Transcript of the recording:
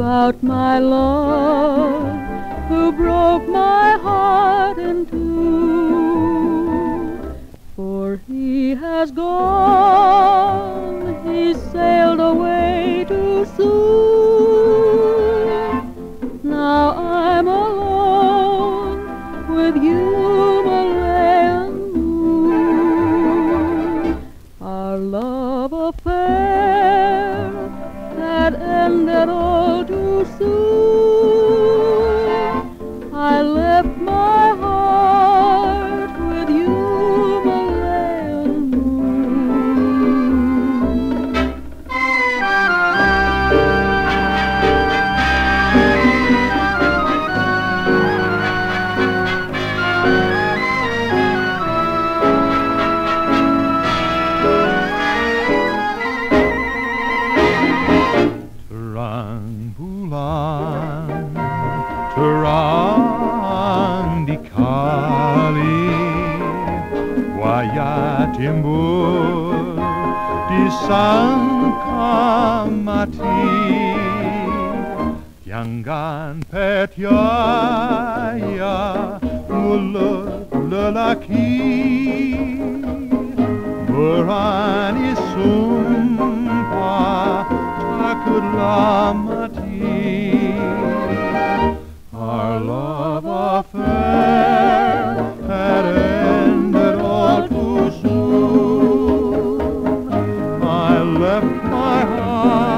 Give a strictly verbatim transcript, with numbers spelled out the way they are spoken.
about my love, who broke my heart in two. For he has gone, he sailed away too soon. Now I'm alone with you, Malayan moon. Our love affair had ended all too soon. I left my heart with you, Malayan moon. Bulan terang di kali, buaya timbul disangka mati. Jangan percaya mulut lelaki, berani sumpah takutlah mati. Our love affair had ended all too soon. I left my heart